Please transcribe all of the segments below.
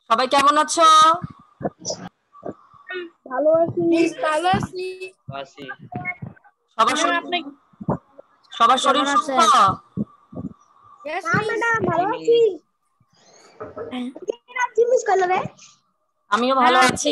সবাই কেমন আছো? ভালো আছি। ভালো আছি। সবার ম্যাম আপনি সবার শরীর কেমন সুস্থ? আছেন? Yes, না miss. ম্যাডাম ভালো আছি। মিস করলো রে। আমিও ভালো আছি।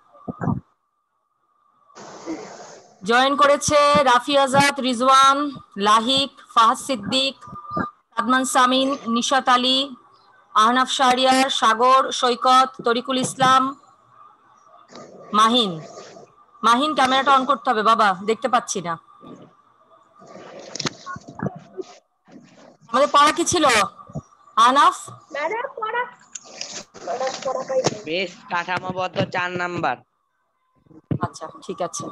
জয়েন করেছে রাফি আজাদ, রিজওয়ান, লাহিক, ফাহাদ সিদ্দিক, সাদমান সামিন, নিশাত আলী, আহনাফ শাহরিয়ার, সাগর, সৈকত, তরিকুল ইসলাম, মাহিন। মাহিন, ক্যামেরাটা অন করতে হবে বাবা, দেখতে পাচ্ছি না। আমাদের পড়া কি ছিল আহনাফ? ম্যাডাম পড়া বেশ কাঠামোবদ্ধ 4 নাম্বার। আচ্ছা ঠিক আছে,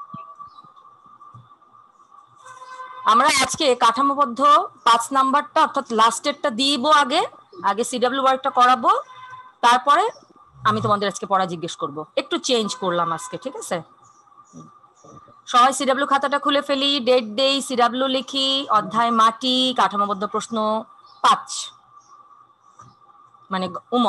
আমরা আজকে কাঠামোবদ্ধ 5 নাম্বারটা অর্থাৎ লাস্টেরটা দিব। আগে আগে সিডব্লিউ ওয়ার্কটা করাবো, তারপরে আমি তোমাদের আজকে পড়া জিজ্ঞেস করব। একটু চেঞ্জ করলাম আজকে, ঠিক আছে? সবাই সিডব্লিউ খাতাটা খুলে ফেলি, ডেট দেই, সিডব্লিউ লিখি, অধ্যায় মাটি, কাঠামোবদ্ধ প্রশ্ন 5 মানে উম।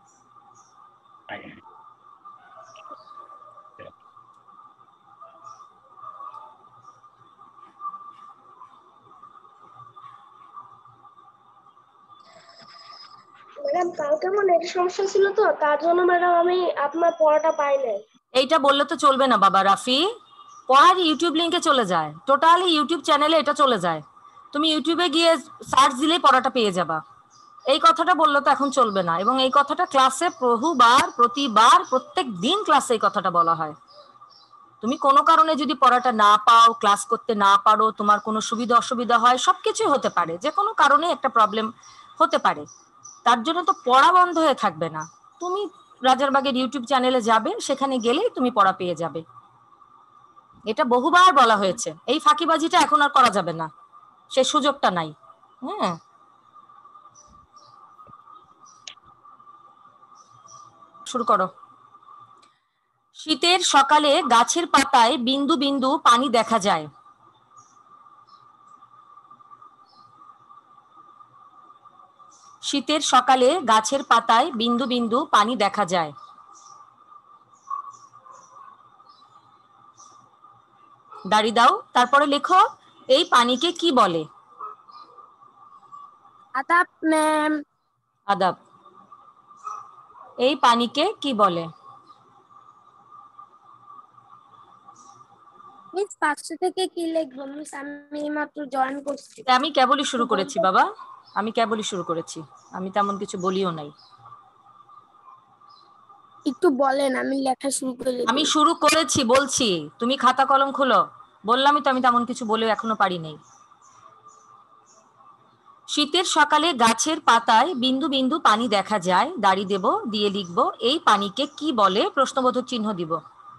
ম্যাডাম কালকে মনে একটা সমস্যা ছিল, তো তার জন্য ম্যাডাম আমি আপনার পড়াটা পাই নাই। এইটা বললে তো চলবে না বাবা রাফি, পড়ার ইউটিউব লিংকে চলে যায়, টোটালি ইউটিউব চ্যানেলে এটা চলে যায়, তুমি ইউটিউবে গিয়ে সার্চ দিলেই পড়াটা পেয়ে যাবা। এই কথাটা বললে তো এখন চলবে না, এবং এই কথাটা ক্লাসে বহুবার, প্রতিবার, প্রত্যেক দিন ক্লাসে এই কথাটা বলা হয়। তুমি কোনো কারণে যদি পড়াটা না পাও, ক্লাস করতে না পারো, তোমার কোনো সুবিধা অসুবিধা হয়, সবকিছুই হতে পারে, যে কোনো কারণে একটা প্রবলেম হতে পারে, তার জন্য তো পড়া বন্ধ হয়ে থাকবে না। তুমি রাজারবাগের ইউটিউব চ্যানেলে যাবে, সেখানে গেলেই তুমি পড়া পেয়ে যাবে। এটা বহুবার বলা হয়েছে, এই ফাঁকিবাজিটা এখন আর করা যাবে না, সেই সুযোগটা নাই। হ্যাঁ, শুরু করো। শীতের সকালে গাছের পাতায় বিন্দু বিন্দু পানি দেখা যায়। শীতের সকালে গাছের পাতায় বিন্দু বিন্দু পানি দেখা যায়। দাড়ি দাও, তারপরে লেখো এই পানিকে কি বলে। আদাব ম্যাম। আদাব। এই পানিকে কি বলে? মিস 500 থেকে কি লিখবো মিস? আমি মাত্র জয়েন করছি। আমি কেবলই শুরু করেছি বাবা, আমি কেবলই শুরু করেছি, আমি তেমন কিছু বলিও নাই। একটু বলেন, আমি লেখা শুরু করে আমি দিই। শুরু করেছি বলছি, তুমি খাতা কলম খোলো। বললামই তো আমি তেমন কিছু বলেও এখনো পারি নাই। শীতের সকালে গাছের পাতায় বিন্দু বিন্দু পানি দেখা যায়, দাড়ি দেব, দিয়ে লিখবো এই পানিকে কি বলে, প্রশ্নবোধক চিহ্ন দিব।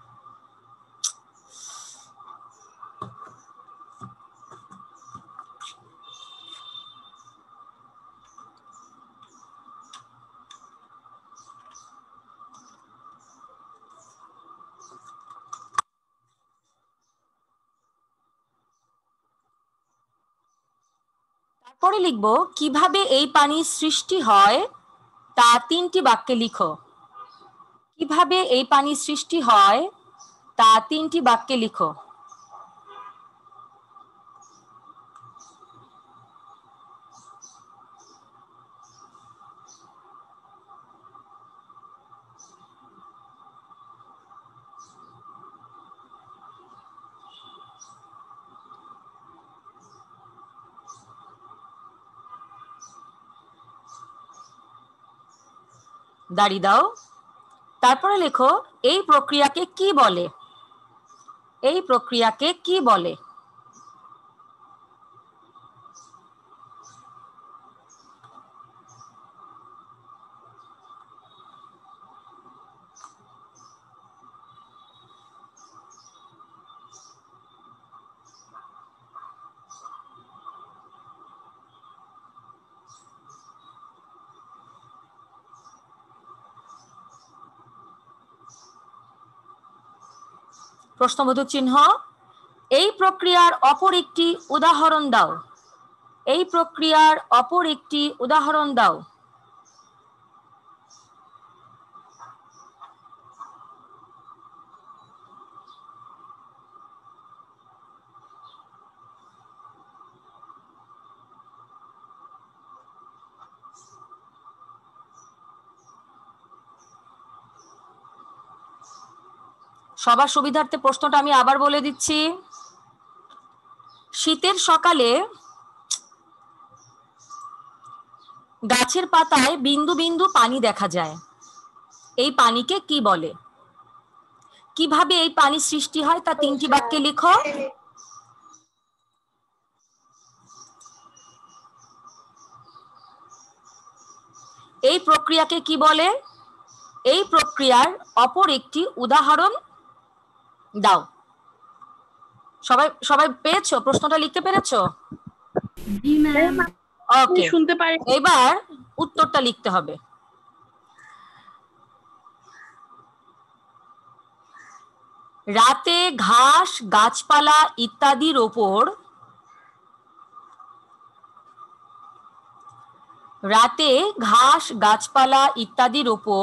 পরে লিখবো কিভাবে এই পানির সৃষ্টি হয় তা 3টি বাক্যে লিখো। কিভাবে এই পানির সৃষ্টি হয় তা 3টি বাক্যে লিখো। দাড়ি দাও, তারপরে লেখো এই প্রক্রিয়াকে কি বলে। এই প্রক্রিয়াকে কি বলে? প্রশ্নবোধক চিহ্ন। এই প্রক্রিয়ার অপর একটি উদাহরণ দাও। এই প্রক্রিয়ার অপর একটি উদাহরণ দাও। সবার সুবিধার্থে প্রশ্নটা আমি আবার বলে দিচ্ছি। শীতের সকালে গাছের পাতায় বিন্দু বিন্দু পানি দেখা যায়, এই পানিকে কি বলে? কিভাবে এই পানি সৃষ্টি হয় তা 3টি বাক্যে লিখো। এই প্রক্রিয়াকে কি বলে? এই প্রক্রিয়ার অপর একটি উদাহরণ দাও। সবাই সবাই পেয়েছো? প্রশ্নটা লিখতে পেরেছো? জি ম্যাম। ওকে, শুনতে পারি। এবার উত্তরটা লিখতে হবে। রাতে ঘাস গাছপালা ইত্যাদির ওপর রাতে ঘাস গাছপালা ইত্যাদির ওপর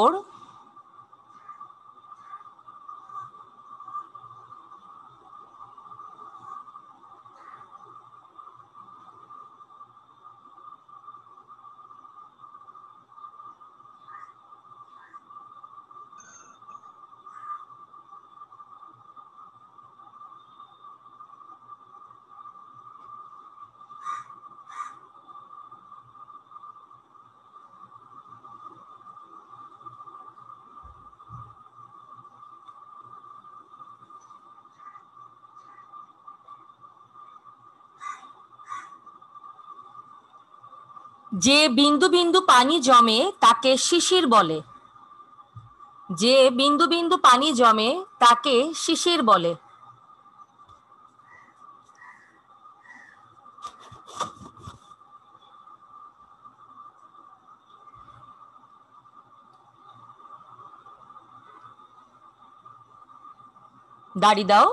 যে বিন্দু বিন্দু পানি জমে তাকে শিশির বলে। যে বিন্দু বিন্দু পানি জমে তাকে শিশির বলে। দাড়ি দাও।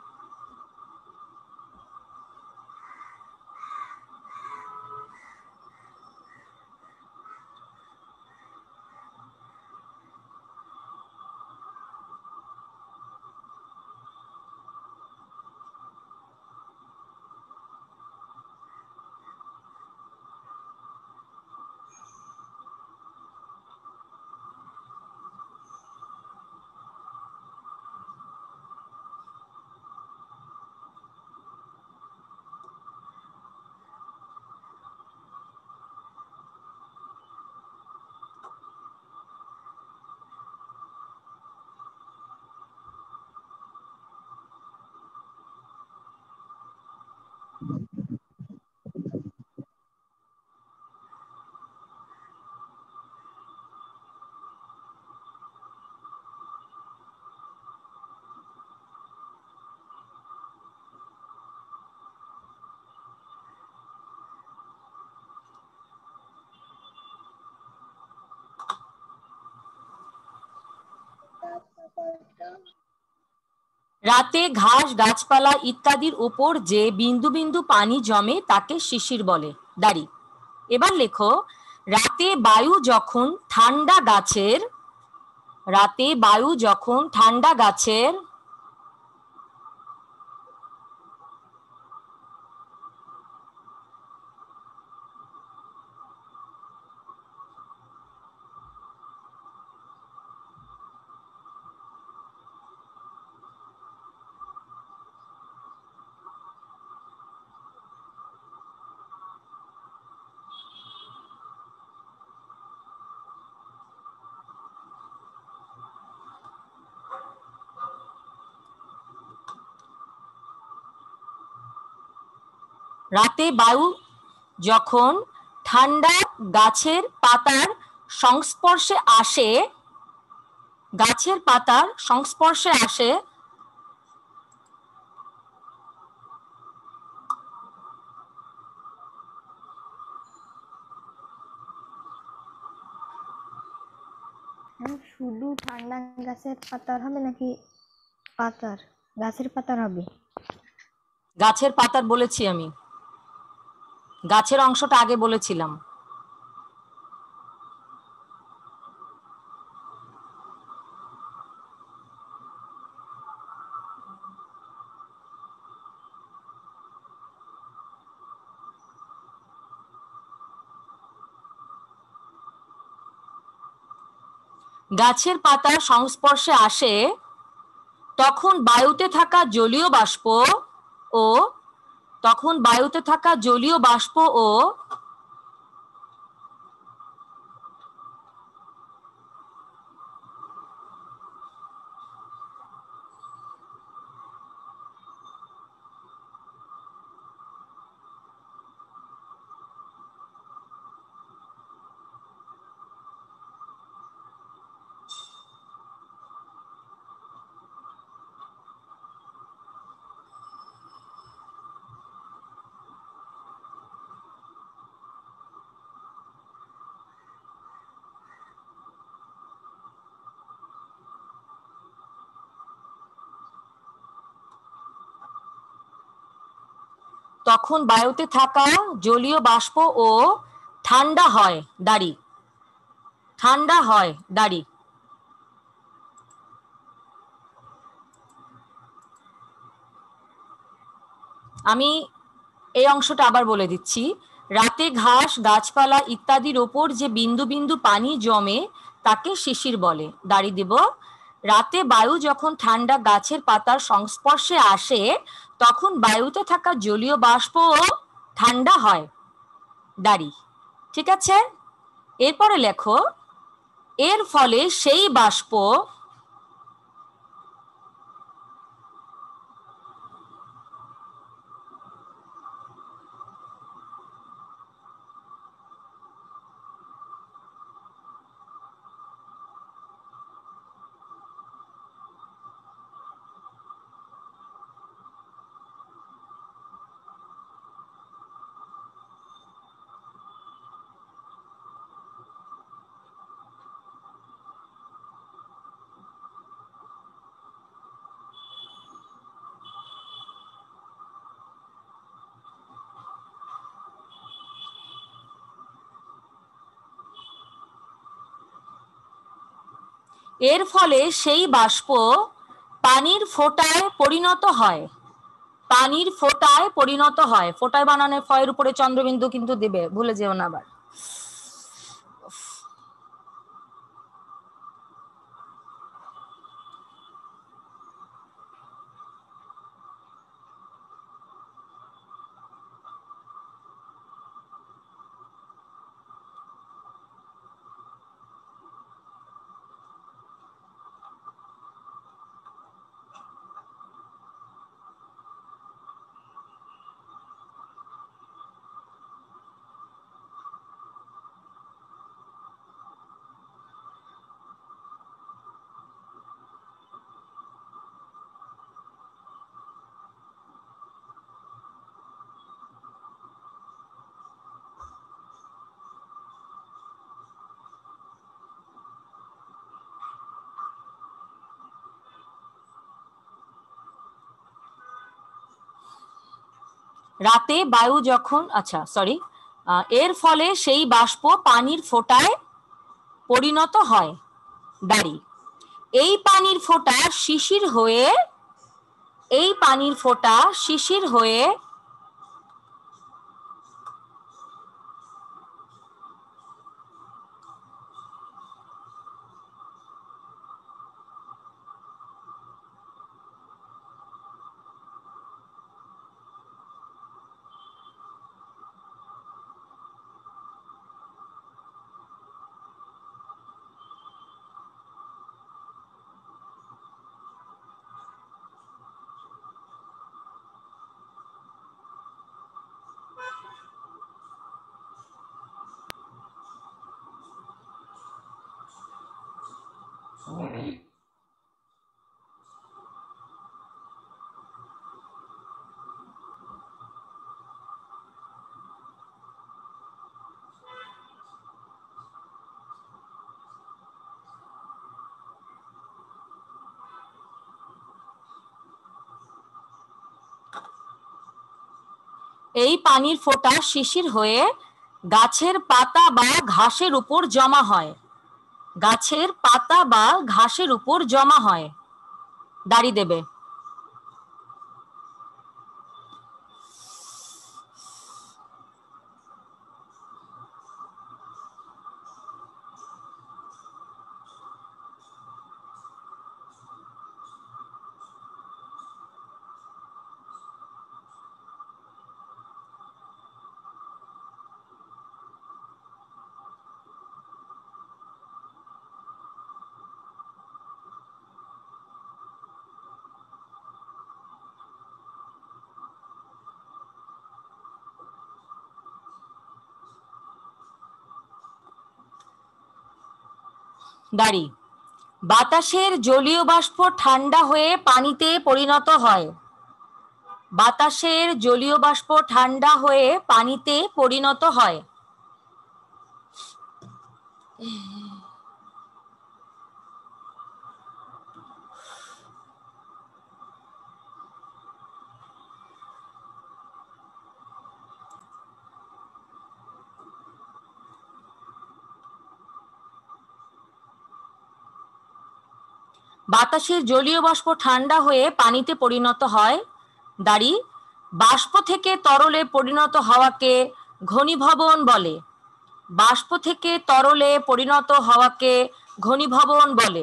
রাতে ঘাস গাছপালা ইত্যাদির উপর যে বিন্দু বিন্দু পানি জমে তাকে শিশির বলে। দাড়ি। এবার লেখো, রাতে বায়ু যখন ঠান্ডা গাছের রাতে বায়ু যখন ঠান্ডা গাছের রাতে বায়ু যখন ঠান্ডা গাছের পাতার সংস্পর্শে আসে গাছের পাতার সংস্পর্শে আসে শুধু ঠান্ডা গাছের পাতার হবে নাকি পাতার গাছের পাতার হবে? গাছের পাতার বলেছি আমি, গাছের অংশটা আগে বলেছিলাম। গাছের পাতার সংস্পর্শে আসে তখন বায়ুতে থাকা জলীয় বাষ্প ও তখন বায়ুতে থাকা জলীয় বাষ্প ও তখন বায়ুতে থাকা জলীয় বাষ্প ও ঠান্ডা হয় দাড়ি। ঠান্ডা হয় দাড়ি। আমি এই অংশটা আবার বলে দিচ্ছি। রাতে ঘাস, গাছপালা ইত্যাদির ওপর যে বিন্দু বিন্দু পানি জমে তাকে শিশির বলে। দাড়ি দেব। রাতে বায়ু যখন ঠান্ডা গাছের পাতার সংস্পর্শে আসে তখন বায়ুতে থাকা জলীয় বাষ্প ঠান্ডা হয় দাড়ি। ঠিক আছে, এরপরে লেখো, এর ফলে সেই বাষ্প এর ফলে সেই বাষ্প পানির ফোঁটায় পরিণত হয়। পানির ফোঁটায় পরিণত হয়। ফোঁটায় বানানো ফয়ের উপরে চন্দ্রবিন্দু কিন্তু দিবে, ভুলে যেও না আবার। রাতে বায়ু যখন এর ফলে সেই বাষ্প পানির ফোঁটায় পরিণত হয় দাড়ি। এই পানির ফোঁটা শিশির হয়ে এই পানির ফোঁটা শিশির হয়ে গাছের পাতা বা ঘাসের উপর জমা হয়। গাছের পাতা বা ঘাসের উপর জমা হয়। দাড়ি দেবে। দাঁড়ি, বাতাসের জলীয় বাষ্প ঠান্ডা হয়ে পানিতে পরিণত হয়। বাতাসের জলীয় বাষ্প ঠান্ডা হয়ে পানিতে পরিণত হয়। বাতাসের জলীয় বাষ্প ঠান্ডা হয়ে পানিতে পরিণত হয়। দাঁড়ি, বাষ্প থেকে তরলে পরিণত হওয়াকে ঘনীভবন বলে। বাষ্প থেকে তরলে পরিণত হওয়াকে ঘনীভবন বলে।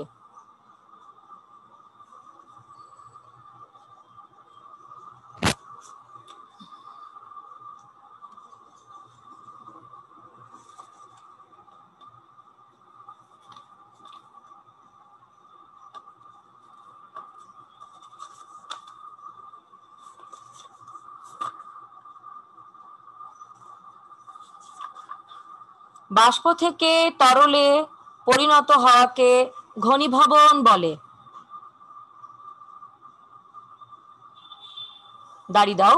বাষ্প থেকে তরলে পরিণত হওয়াকে ঘনীভবন বলে। দাঁড়ি দাও।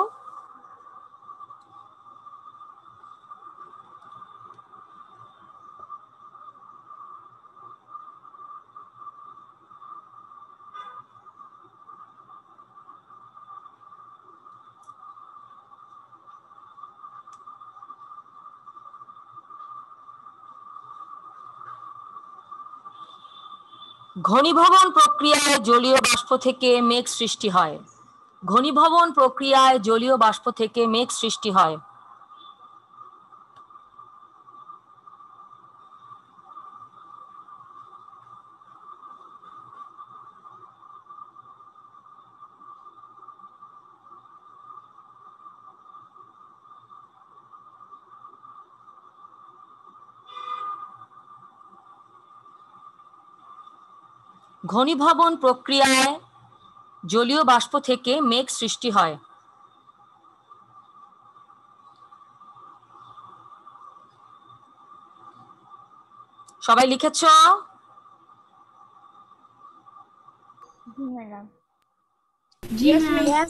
ঘনীভবন প্রক্রিয়ায় জলীয় বাষ্প থেকে মেঘ সৃষ্টি হয়। ঘনীভবন প্রক্রিয়ায় জলীয় বাষ্প থেকে মেঘ সৃষ্টি হয়। ঘনীভবন প্রক্রিয়ায় জলীয় বাষ্প থেকে মেঘ সৃষ্টি হয়। সবাই লিখেছ? ম্যাডাম। জি ম্যাম।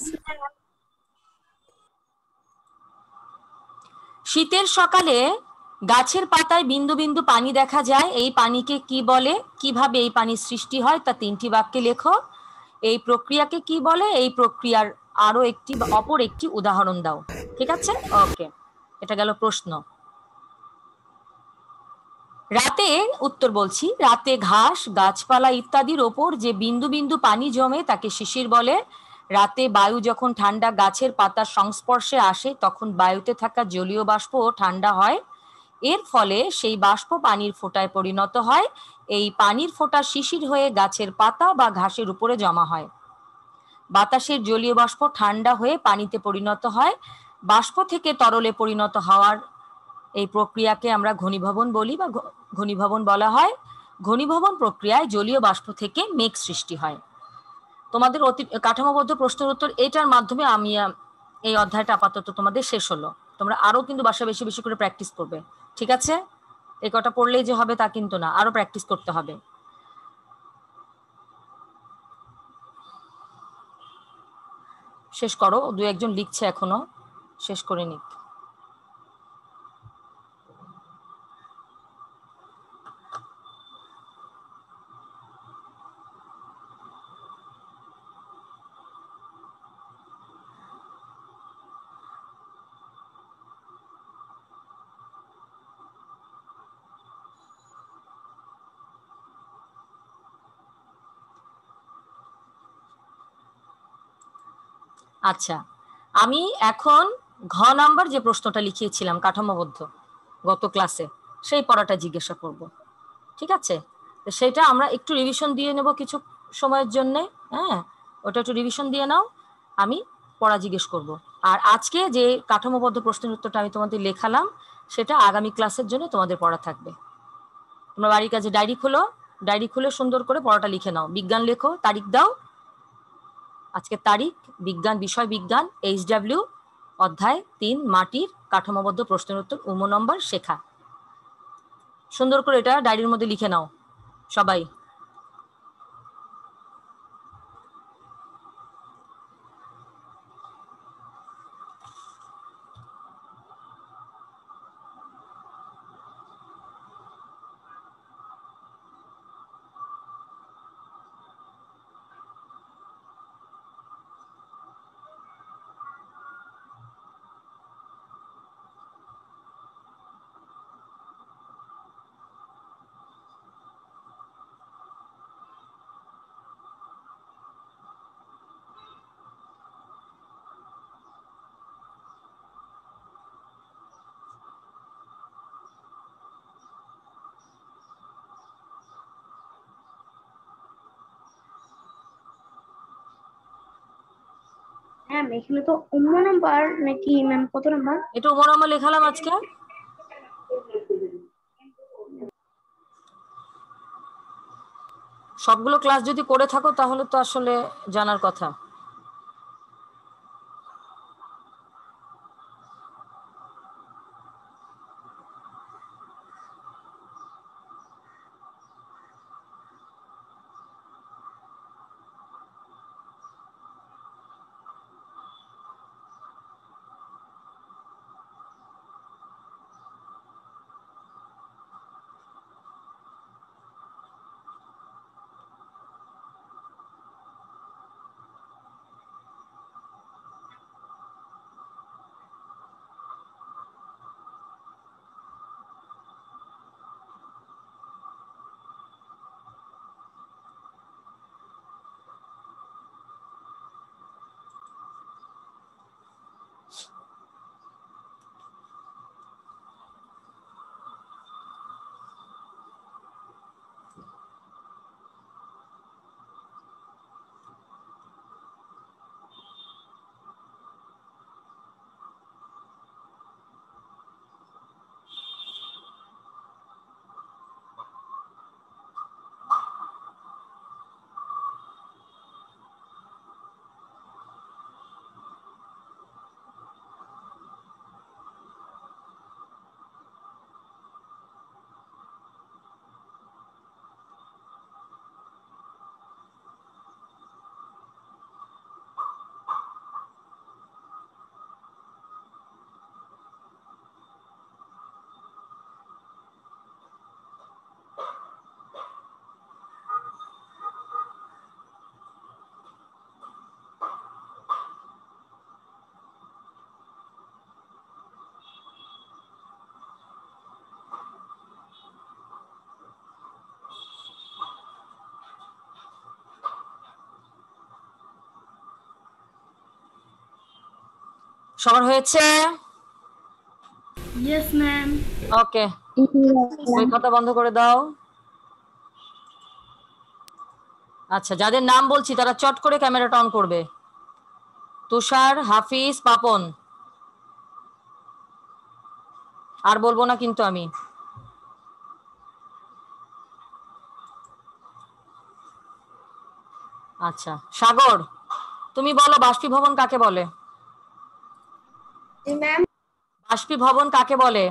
শীতের সকালে গাছের পাতায় বিন্দু বিন্দু পানি দেখা যায়। এই পানিকে কি বলে? কিভাবে এই পানির সৃষ্টি হয় তা 3টি বাক্যে লেখো। এই প্রক্রিয়াকে কি বলে? এই প্রক্রিয়ার আরো একটি বা অপর একটি উদাহরণ দাও। ঠিক আছে? ওকে, এটা গেল প্রশ্ন। রাতে, উত্তর বলছি, রাতে ঘাস, গাছপালা ইত্যাদির ওপর যে বিন্দু বিন্দু পানি জমে তাকে শিশির বলে। রাতে বায়ু যখন ঠান্ডা গাছের পাতার সংস্পর্শে আসে তখন বায়ুতে থাকা জলীয় বাষ্প ঠান্ডা হয়। এর ফলে সেই বাষ্প পানির ফোঁটায় পরিণত হয়। এই পানির ফোঁটা শিশির হয়ে গাছের পাতা বা ঘাসের উপরে জমা হয়। বাতাসের জলীয় বাষ্প ঠান্ডা হয়ে পানিতে পরিণত হয়। বাষ্প থেকে তরলে পরিণত হওয়ার এই প্রক্রিয়াকে আমরা ঘনীভবন বলি বা ঘনীভবন বলা হয়। ঘনীভবন প্রক্রিয়ায় জলীয় বাষ্প থেকে মেঘ সৃষ্টি হয়। তোমাদের কাঠামোবদ্ধ প্রশ্নের উত্তর এটার মাধ্যমে আমি এই অধ্যায়টা আপাতত তোমাদের শেষ হলো। তোমরা আরো কিন্তু বাসা বেশি বেশি করে প্র্যাকটিস করবে। ঠিক আছে? এই কটা পড়লেই যে হবে তা কিন্তু না, আরো প্র্যাকটিস করতে হবে। শেষ করো, 2-1 জন লিখছে এখনো, শেষ করে নিক। আচ্ছা, আমি এখন ঘ নাম্বার যে প্রশ্নটা লিখিয়েছিলাম কাঠামোবদ্ধ গত ক্লাসে, সেই পড়াটা জিজ্ঞাসা করব। ঠিক আছে? তো সেটা আমরা একটু রিভিশন দিয়ে নেব কিছু সময়ের জন্যে। হ্যাঁ, ওটা একটু রিভিশন দিয়ে নাও, আমি পড়া জিজ্ঞেস করব। আর আজকে যে কাঠামোবদ্ধ প্রশ্নের উত্তরটা আমি তোমাদের লেখালাম সেটা আগামী ক্লাসের জন্য তোমাদের পড়া থাকবে। তোমরা বাড়ির কাছে ডায়েরি খোলো, ডায়েরি খুলে সুন্দর করে পড়াটা লিখে নাও। বিজ্ঞান লেখো, তারিখ দাও। আজকের তারিখ, বিজ্ঞান, বিষয় বিজ্ঞান, HW, অধ্যায় 3 মাটির কাঠামোবদ্ধ প্রশ্নের উত্তর, নম্বর শেখা। সুন্দর করে এটা ডায়েরির মধ্যে লিখে নাও। সবাই। ম্যাম এখানে তো অন্য নাম্বার নাকি ম্যাম কত নাম্বার? এটা উমরাম্মা লেখালাম আজকে। সবগুলো ক্লাস যদি করে থাকো তাহলে তো আসলে জানার কথা। সবার হয়েছে? Yes ma'am. ওকে, বই খাতা বন্ধ করে দাও। আচ্ছা, যাদের নাম বলছি তারা চট করে ক্যামেরাটা অন করবে। তুষার, হাফিজ, পাপন। আর বলবো না কিন্তু আমি। আচ্ছা, সাগর তুমি বলো বাষ্পীভবন কাকে বলে? ম্যাম বাষ্পীভবন কাকে বলে?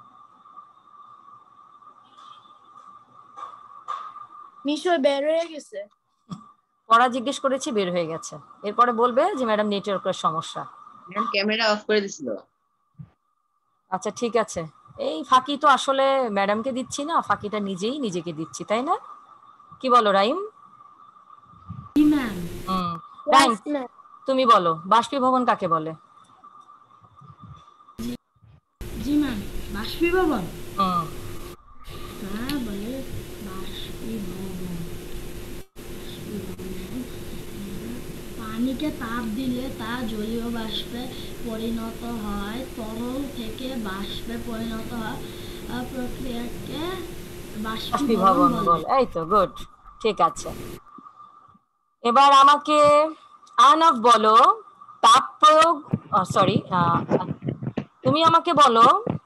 নিশ্চয় বের হয়ে গেছে। পড়া জিজ্ঞেস করেছি, বের হয়ে গেছে। এরপরে বলবে যে ম্যাডাম নেটওয়ার্কের সমস্যা। ম্যাম ক্যামেরা অফ করে দিছিল। আচ্ছা ঠিক আছে, এই ফাঁকি তো আসলে ম্যাডামকে দিচ্ছি না, ফাঁকিটা নিজেই নিজেকে দিচ্ছি, তাই না? কি বলো রাইম? জি ম্যাম। Raim Yes, ma'am. তুমি বলো বাষ্পীভবন কাকে বলে? জি ম্যাম, বাষ্পীভবন হুম হ্যাঁ বলে বাষ্পীভবন। পানিকে তাপ দিলে তা জলীয় বাষ্পে পরিণত হয়, তরল থেকে বাষ্পে পরিণত হয় প্রক্রিয়াকে বাষ্পীভবন বাষ্পীভবন বলে। বল, এই তো গুড, ঠিক আছে। এবার আমাকে আর্নব বলো তাপ প্রয়োগ, সরি তুমি আমাকে বলো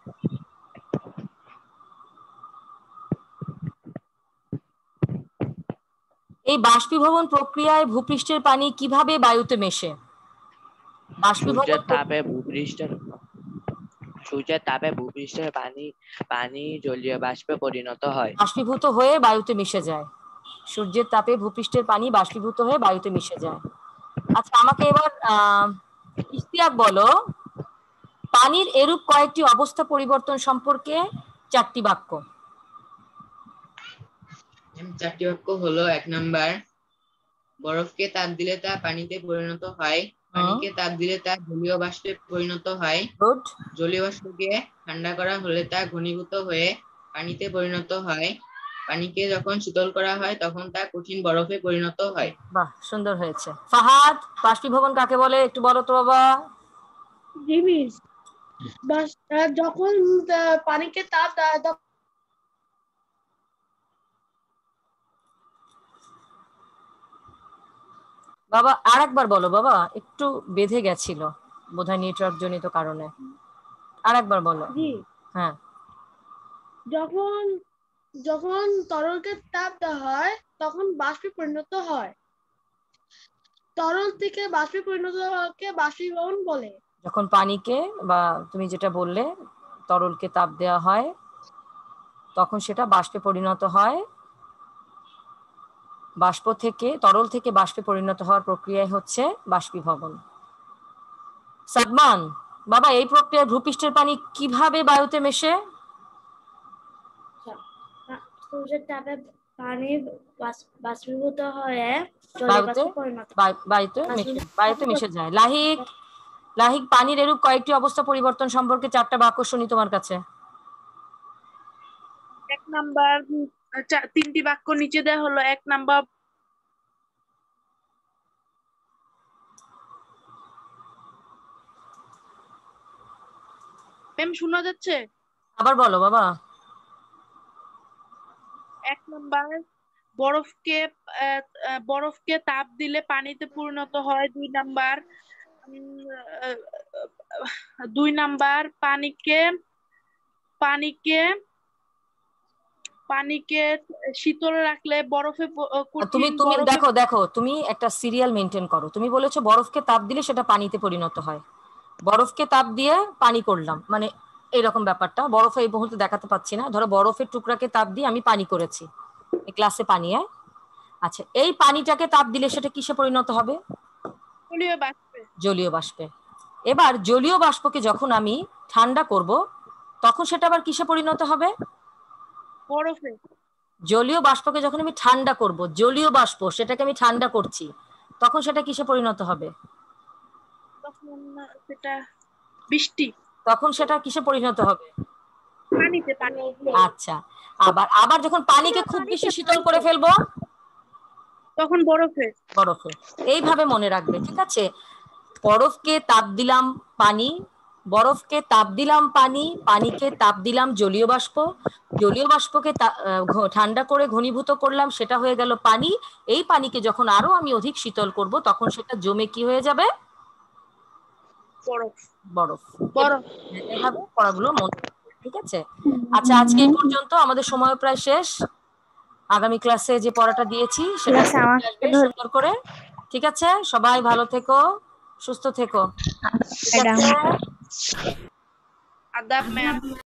এই বাষ্পীভবন প্রক্রিয়ায় ভূপৃষ্ঠের পানি কিভাবে বায়ুতে মেশে? বাষ্পীভবন সূর্যের তাপে ভূপৃষ্ঠের সূর্যের তাপে ভূপৃষ্ঠের পানি জলীয় বাষ্পে পরিণত হয়। বাষ্পীভূত হয়ে বায়ুতে মিশে যায়। সূর্যের তাপে ভূপৃষ্ঠের পানি বাষ্পীভূত হয়ে বায়ুতে মিশে যায়। আচ্ছা, আমাকে এবার ইশতিয়াক বলো, পানির এরূপ কয়েকটি অবস্থা পরিবর্তন সম্পর্কে 4টি বাক্য। 4টি বাক্য হলো, 1 নাম্বার, বরফকে তাপ দিলে তা পানিতে পরিণত হয়। পানিকে তাপ দিলে তা জলীয় বাষ্পে পরিণত হয়। গুড। জলীয় বাষ্পকে ঠান্ডা করা হলে তা ঘনীভূত হয়ে পানিতে পরিণত হয়। পানিকে যখন শীতল করা হয় তখন তা কঠিন বরফে পরিণত হয়। বাহ, সুন্দর হয়েছে। ফাহাদ, বাষ্পীভবন কাকে বলে একটু বলো তো বাবা। জি মিস, যখন পানিকে তাপ দেয় বাবা আরেকবার বলো বাবা, একটু বেঁধে গেছিল বোধহয় নেটওয়ার্ক জনিত কারণে। আরেকবার বলো। জি, হ্যাঁ। যখন তরলকে তাপ দেওয়া হয় তখন বাষ্পে পরিণত হয়। তরল থেকে বাষ্পে পরিণত হওয়াকে বাষ্পীভবন বলে। যখন পানিকে বা তুমি যেটা বললে তরলকে তাপ দেওয়া হয় তখন সেটা বাষ্পে পরিণত হয়। বাষ্প থেকে তরল থেকে বাষ্পে পরিণত হওয়ার প্রক্রিয়াই হচ্ছে বাষ্পীভবন। সাদমান বাবা, এই প্রক্রিয়ায় ভূপৃষ্ঠের পানি কিভাবে বায়ুতে মেশে? সূর্যের তাপে পানি বাষ্পীভূত হয়ে বায়ুতে মিশে যায়। লাহিক, পানির এরূপ কয়েকটি অবস্থা পরিবর্তন সম্পর্কে 4টা বাক্য শুনি তোমার কাছে। 1 নাম্বার, 3টি বাক্য নিচে দেওয়া হলো। 1 নাম্বার, ম্যাম শোনা যাচ্ছে? আবার বলো বাবা। 1 নাম্বার, বরফকে তাপ দিলে পানিতে পরিণত হয়। 2 নাম্বার, 2 নাম্বার, পানিকে শীতল রাখলে তুমি দেখো তুমি একটা সিরিয়াল মেনটেন করো। তুমি বলেছো বরফকে তাপ দিলে সেটা পানিতে পরিণত হয়। বরফকে তাপ দিয়ে পানি করলাম, মানে এইরকম ব্যাপারটা। বরফে এই মুহূর্তে দেখাতে পাচ্ছি না, ধরো বরফের টুকরাকে তাপ দিয়ে আমি পানি করেছি, এই গ্লাসে পানি। আচ্ছা, এই পানিটাকে তাপ দিলে সেটা কিসে পরিণত হবে? জলীয় বাষ্পে। এবার জলীয় বাষ্পকে যখন আমি ঠান্ডা করব তখন সেটা আবার কিসে পরিণত হবে? বরফে। জলীয় বাষ্পকে যখন আমি ঠান্ডা করব, জলীয় বাষ্প সেটাকে আমি ঠান্ডা করছি, তখন সেটা কিসে পরিণত হবে? তখন সেটা বৃষ্টি। তখন সেটা কিসে পরিণত হবে? পানিতে। আচ্ছা, আবার যখন পানিকে খুব বেশি শীতল করে ফেলবো তখন বরফে। এইভাবে মনে রাখবে, ঠিক আছে? বরফকে তাপ দিলাম পানি, বরফকে তাপ দিলাম পানি, পানিকে তাপ দিলাম জলীয় বাষ্প, জলীয় বাষ্পকে ঠান্ডা করে ঘনীভূত করলাম, সেটা হয়ে গেল পানি। এই পানিকে যখন আরো আমি অধিক শীতল করব তখন সেটা জমে কি হয়ে যাবে? বরফ। এভাবে পড়াগুলো মনে রাখবে, ঠিক আছে? আচ্ছা, আজকে এই পর্যন্ত, আমাদের সময় প্রায় শেষ। আগামী ক্লাসে যে পড়াটা দিয়েছি সেটা সুন্দর করে, ঠিক আছে? সবাই ভালো থেকো, সুস্থ থেকো। আদাব ম্যাম।